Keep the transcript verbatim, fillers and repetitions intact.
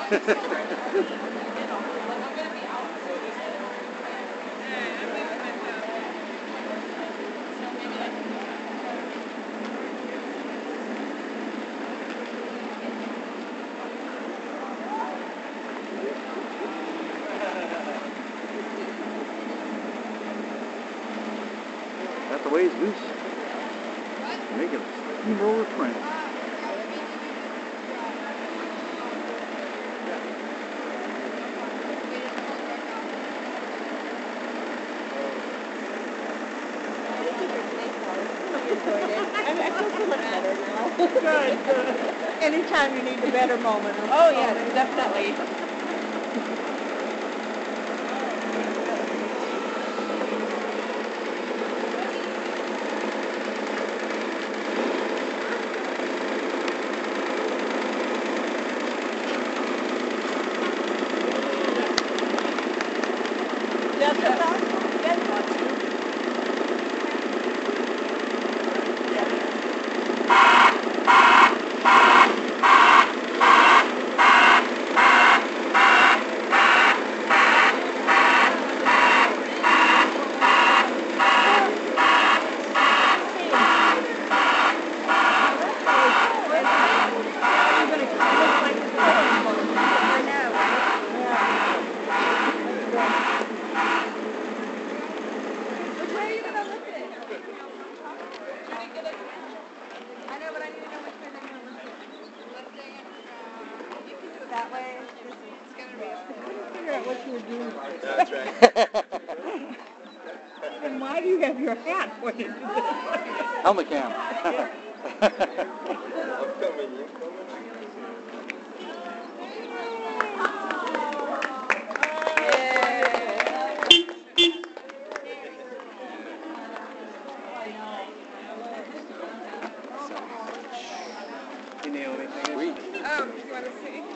That's the Wazegoose. Make a steamroller print. I feel so much better now. Good, good. Anytime you need a better moment. Oh, yeah, definitely. That's a fact. Yes, want to. That way, it's going to be. I couldn't figure out what you were doing. That's right. And why do you have your hat pointed to this way? Helmet cam. You nailed it. Oh, you want to see?